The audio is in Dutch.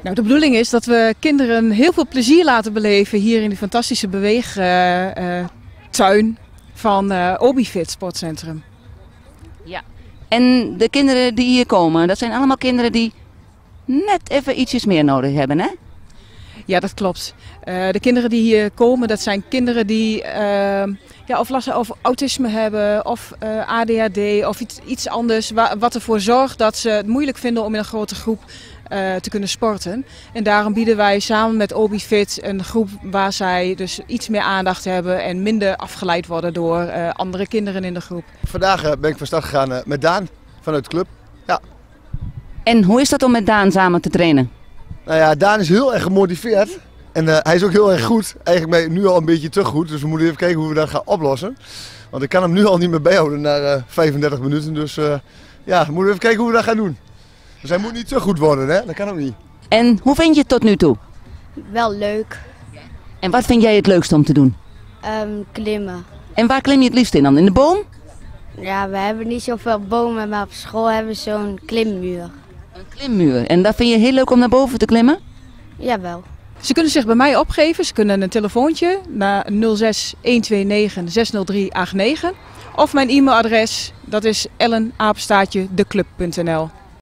Nou, de bedoeling is dat we kinderen heel veel plezier laten beleven hier in die fantastische beweegtuin van Obifit Sportcentrum. Ja. En de kinderen die hier komen, dat zijn allemaal kinderen die net even ietsjes meer nodig hebben, hè? Ja, dat klopt. De kinderen die hier komen, dat zijn kinderen die of last of autisme hebben of ADHD of iets anders. Wat ervoor zorgt dat ze het moeilijk vinden om in een grote groep te kunnen sporten. En daarom bieden wij samen met Obifit een groep waar zij dus iets meer aandacht hebben en minder afgeleid worden door andere kinderen in de groep. Vandaag ben ik van start gegaan met Daan vanuit de club. Ja. En hoe is dat om met Daan samen te trainen? Nou ja, Daan is heel erg gemotiveerd en hij is ook heel erg goed. Eigenlijk ben ik nu al een beetje te goed, dus we moeten even kijken hoe we dat gaan oplossen. Want ik kan hem nu al niet meer bijhouden na 35 minuten, dus we moeten even kijken hoe we dat gaan doen. Dus hij moet niet te goed worden, hè? Dat kan ook niet. En hoe vind je het tot nu toe? Wel leuk. En wat vind jij het leukste om te doen? Klimmen. En waar klim je het liefst in dan? In de boom? Ja, we hebben niet zoveel bomen, maar op school hebben we zo'n klimmuur. Een klimmuur. En dat vind je heel leuk om naar boven te klimmen? Jawel. Ze kunnen zich bij mij opgeven. Ze kunnen een telefoontje naar 06 129 603 89 of mijn e-mailadres, dat is ellen@declub.nl.